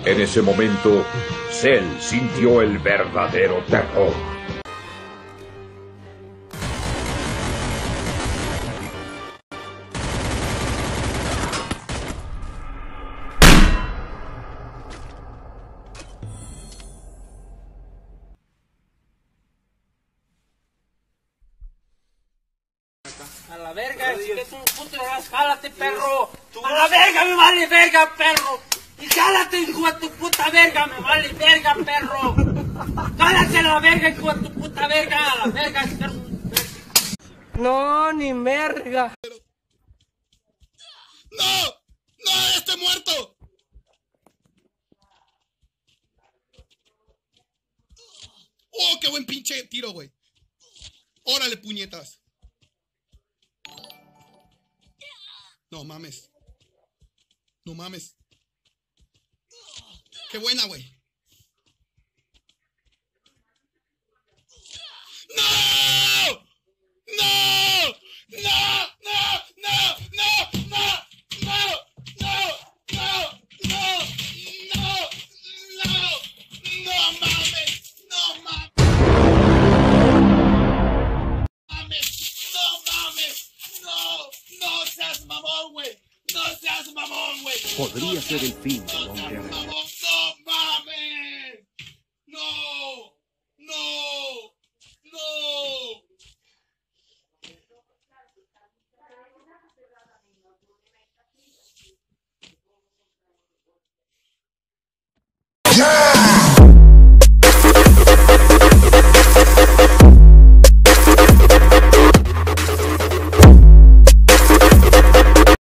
En ese momento, Cell sintió el verdadero terror. A la verga, si es un puto, jálate, perro. A la verga, me vale verga, perro. Y jálate, hijo de tu puta verga, me vale verga, perro. Jálate a la verga, hijo de tu puta verga. A la verga, si eres un... No, ni merga. ¡No! ¡No! ¡Ya estoy muerto! ¡Oh, qué buen pinche tiro, güey! ¡Órale, puñetas! No mames. No mames. ¡Qué buena, güey! ¡No! ¡No! ¡No! ¡No! ¡No! ¡No! ¡No! ¡No! ¡No! ¡No! ¡No! ¡No! ¡No! ¡No mames! ¡No mames! ¡No mames! ¡No! ¡No seas mamón, güey! ¡No seas mamón, güey! Podría ser el fin del hombre araña.